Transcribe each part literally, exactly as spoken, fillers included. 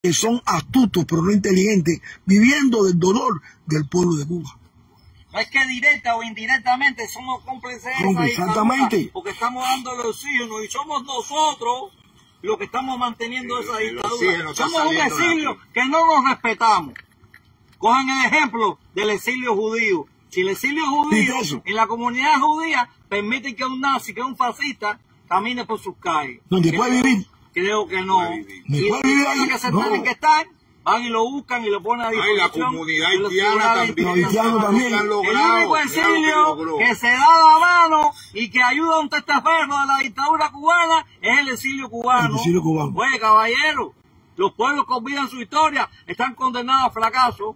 que son astutos pero no inteligentes, viviendo del dolor del pueblo de Cuba. No es que directa o indirectamente somos cómplices de esa exactamente, porque estamos dándole oxígeno y somos nosotros los que estamos manteniendo esa dictadura. Somos un exilio que no nos respetamos. Cojan el ejemplo del exilio judío. Si el exilio judío en la comunidad judía permite que un nazi, que un fascista, camine por sus calles. ¿Dónde puede vivir? Creo que no. Y los que se no. tienen que estar, van y lo buscan y lo ponen a disposición. Ay, la comunidad haitiana también. Los haitianos también. El único exilio que se da la mano y que ayuda a un testaferro de la dictadura cubana es el exilio cubano. El exilio cubano. Oye, caballero, los pueblos que olvidan su historia están condenados a fracaso.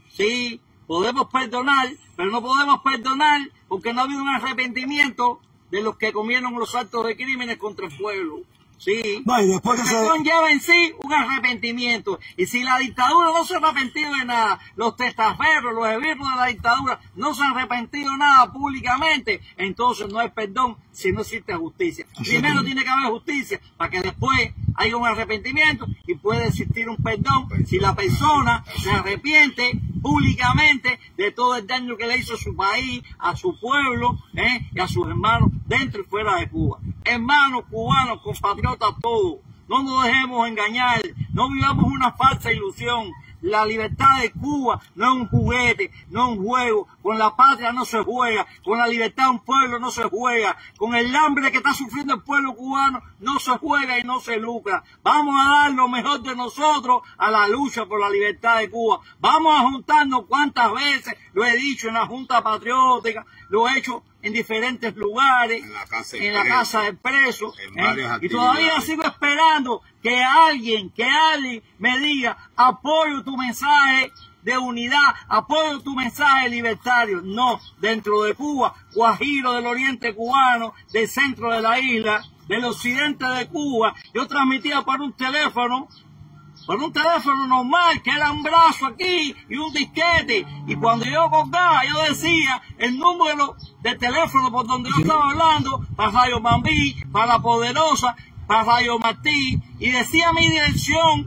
Sí, podemos perdonar, pero no podemos perdonar porque no ha habido un arrepentimiento de los que cometieron los actos de crímenes contra el pueblo. Sí, no, y después que se... conlleva en sí un arrepentimiento. Y si la dictadura no se ha arrepentido de nada, los testaferros, los esbirros de la dictadura no se han arrepentido de nada públicamente, entonces no hay perdón si no existe justicia. Primero tiene que haber justicia para que después haya un arrepentimiento y puede existir un perdón si la persona se arrepiente públicamente de todo el daño que le hizo a su país, a su pueblo, ¿eh? y a sus hermanos dentro y fuera de Cuba. Hermanos cubanos, compatriotas todos, no nos dejemos engañar, no vivamos una falsa ilusión. La libertad de Cuba no es un juguete, no es un juego. Con la patria no se juega, con la libertad de un pueblo no se juega, con el hambre que está sufriendo el pueblo cubano no se juega y no se lucra. Vamos a dar lo mejor de nosotros a la lucha por la libertad de Cuba. Vamos a juntarnos cuantas veces, lo he dicho en la Junta Patriótica, lo he hecho en diferentes lugares, en la casa, en la casa del preso, ¿eh? Y todavía sigo esperando que alguien, que alguien me diga, apoyo tu mensaje de unidad, apoyo tu mensaje libertario. No, dentro de Cuba, Guajiro, del oriente cubano, del centro de la isla, del occidente de Cuba, yo transmitía por un teléfono, por un teléfono normal, que era un brazo aquí y un disquete, y cuando yo colgaba, yo decía el número de teléfono por donde yo estaba hablando, para Radio Mambí, para La Poderosa, para Radio Martí, y decía mi dirección,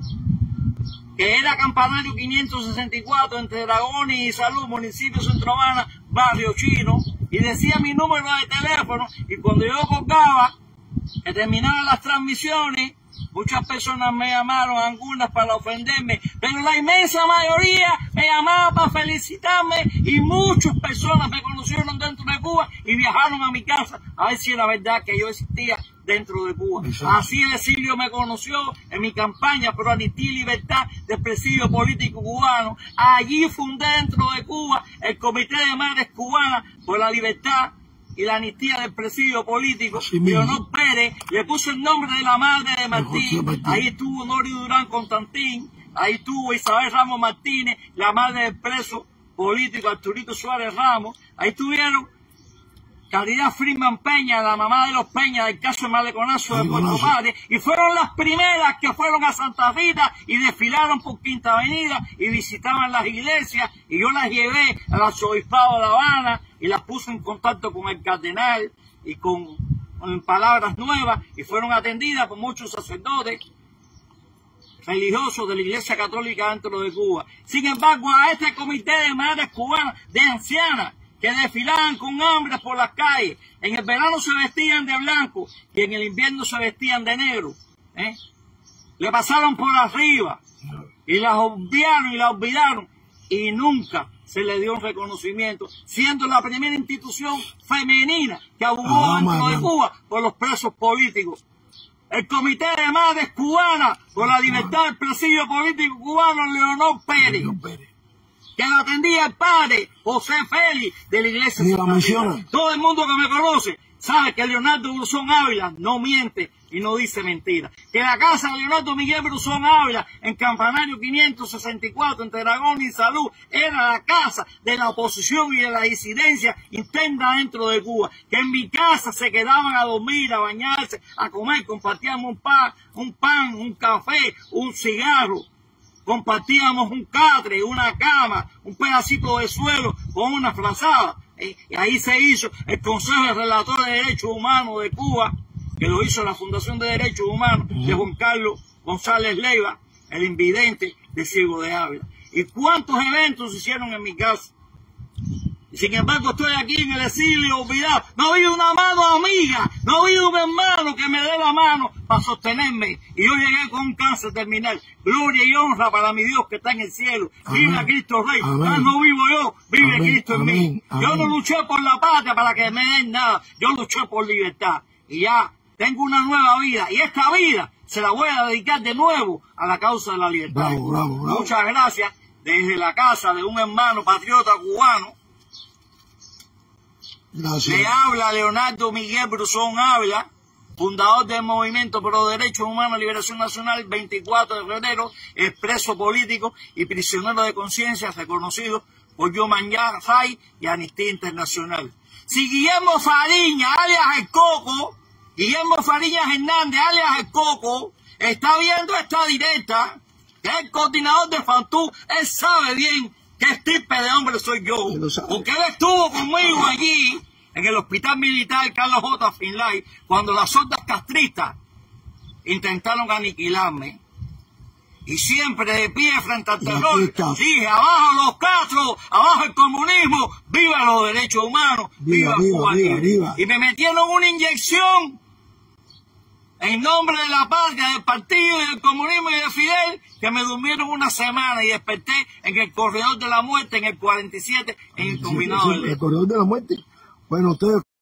que era Campanario quinientos sesenta y cuatro, entre Dragones y Salud, municipio de Centro Habana, barrio Chino, y decía mi número de teléfono, y cuando yo colgaba, que terminaban las transmisiones, muchas personas me llamaron, algunas para ofenderme, pero la inmensa mayoría me llamaba para felicitarme y muchas personas me conocieron dentro de Cuba y viajaron a mi casa a ver si era verdad que yo existía dentro de Cuba. Así el exilio me conoció en mi campaña por amnistía y libertad del presidio político cubano. Allí fundé dentro de Cuba el Comité de Madres Cubanas por la Libertad y la amnistía del presidio político. Leonor Pérez le puso el nombre de la madre de Martín. Ahí estuvo Nori Durán Constantín, ahí estuvo Isabel Ramos Martínez, la madre del preso político Arturito Suárez Ramos. Ahí estuvieron Caridad Freeman Peña, la mamá de los Peña del caso de Maleconazo de Puerto Madre, y fueron las primeras que fueron a Santa Rita y desfilaron por Quinta Avenida y visitaban las iglesias, y yo las llevé al arzobispado de La Habana y las puse en contacto con el cardenal y con, con palabras nuevas, y fueron atendidas por muchos sacerdotes religiosos de la Iglesia Católica dentro de Cuba. Sin embargo, a este comité de madres cubanas, de ancianas, que desfilaban con hombres por las calles, en el verano se vestían de blanco y en el invierno se vestían de negro, ¿eh? Le pasaron por arriba y las obviaron y las olvidaron y nunca se le dio un reconocimiento, siendo la primera institución femenina que abogó ah, dentro de Cuba por los presos políticos. El Comité de Madres Cubanas por la Libertad del Presidio Político Cubano, Leonor Pérez, que lo atendía el padre José Félix de la iglesia. La Todo el mundo que me conoce sabe que Leonardo Brusón Ávila no miente y no dice mentira. Que la casa de Leonardo Miguel Brusón Ávila, en Campanario quinientos sesenta y cuatro, entre Dragón y Salud, era la casa de la oposición y de la disidencia interna dentro de Cuba. Que en mi casa se quedaban a dormir, a bañarse, a comer, compartíamos un pan, un pan, un café, un cigarro. Compartíamos un catre, una cama, un pedacito de suelo con una frazada. Y ahí se hizo el Consejo de Relatores de Derechos Humanos de Cuba, que lo hizo la Fundación de Derechos Humanos de Juan Carlos González Leiva, el invidente de Ciego de Ávila. ¿Y cuántos eventos se hicieron en mi casa? Y sin embargo estoy aquí en el exilio olvidado. No ha habido una mano amiga, no ha habido un hermano que me dé la mano para sostenerme. Y yo llegué con un cáncer terminal. Gloria y honra para mi Dios que está en el cielo. Amén. Viva Cristo Rey. Amén. Ya no vivo yo, vive Amén. Cristo en Amén. mí. Yo Amén. no luché por la patria para que me den nada. Yo luché por libertad. Y ya tengo una nueva vida. Y esta vida se la voy a dedicar de nuevo a la causa de la libertad. Bravo, bravo, bravo. Muchas gracias desde la casa de un hermano patriota cubano. Gracias. Le habla Leonardo Miguel Brusón Ávila, fundador del Movimiento Pro Derechos Humanos Liberación Nacional, veinticuatro de febrero, expreso político y prisionero de conciencia, reconocido por Human Rights y Amnistía Internacional. Si Guillermo Fariña, alias El Coco, Guillermo Fariñas Hernández, alias El Coco, está viendo esta directa, que es el coordinador de FANTU, él sabe bien qué tipo de hombre soy yo, porque él estuvo conmigo allí en el Hospital Militar Carlos J. Finlay cuando las hordas castristas intentaron aniquilarme. Y siempre de pie frente al terror dije: abajo los Castro, abajo el comunismo, viva los derechos humanos, viva, viva, Cuba viva, libre. viva. Y me metieron una inyección en nombre de la patria, del partido y del comunismo y de Fidel, que me durmieron una semana y desperté en el corredor de la muerte en el cuarenta y siete en el combinado Sí, del sí, Este. el corredor de la muerte. Bueno, ustedes